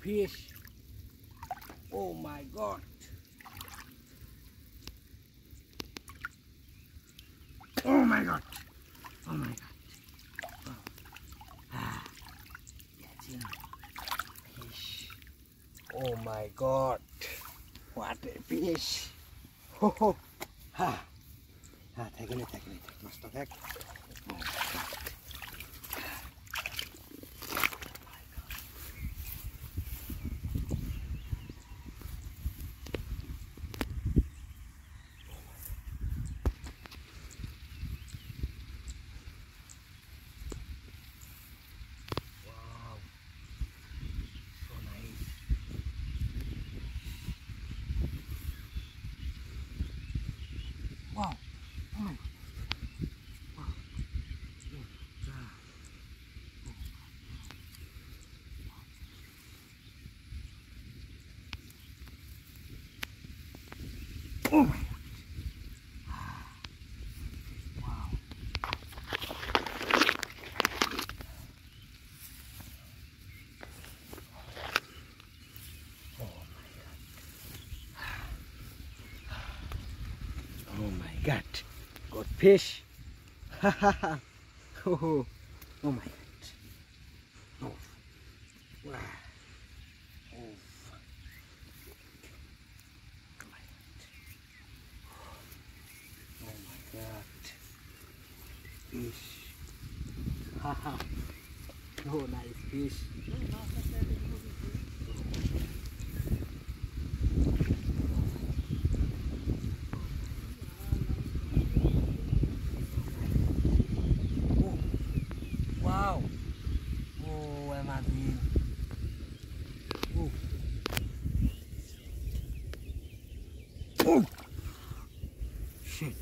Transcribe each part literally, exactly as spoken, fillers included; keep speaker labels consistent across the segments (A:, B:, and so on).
A: fish. Oh my God. Oh my God. Oh my God. Oh. Ah, that's it. Fish. Oh my God. What a fish. Ho ho. Ha. Ha, take it, take it, take it. Must take. Oh my God. Wow. Oh my God. Wow. Oh my God. Wow. Oh my God. Got fish. Ha ha ha. Oh, oh my God. Oh. Wow. Oh. Oh my God. Oh my God. Fish. Ha ha. Oh, nice fish. Oh. Wow. Oh, amazing. Oh. Oh. Shit.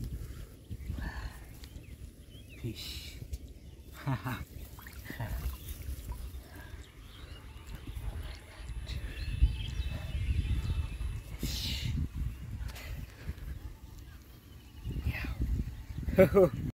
A: Fish. Ha ha. Yeah.